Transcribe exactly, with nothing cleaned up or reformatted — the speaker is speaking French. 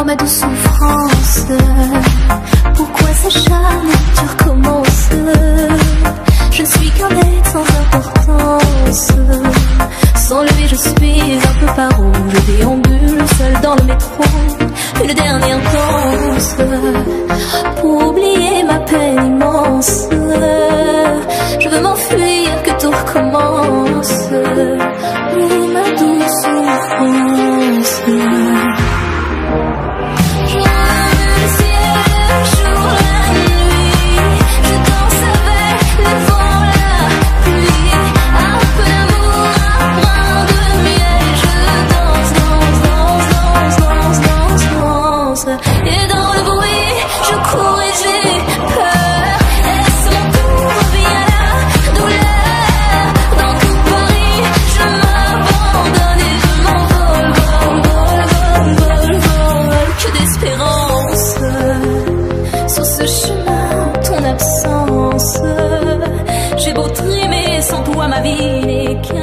Oh ma douce souffrance, pourquoi s'acharner, tu recommences? Je ne suis qu'un être sans importance. Sans lui je suis un peu paro. Je déambule seul dans le métro, une dernière danse pour oublier ma peine immense. Je veux m'enfuir, que tout recommence. Oh ma douce souffrance. Et dans le bruit, je cours et j'ai peur. Est-ce mon tour, reviens la douleur. Dans tout Paris, je m'abandonne et je m'envole, vol, vol, vol, vol, vol. Que d'espérance sur ce chemin, ton absence. J'ai beau trimer, sans toi ma vie n'est qu'un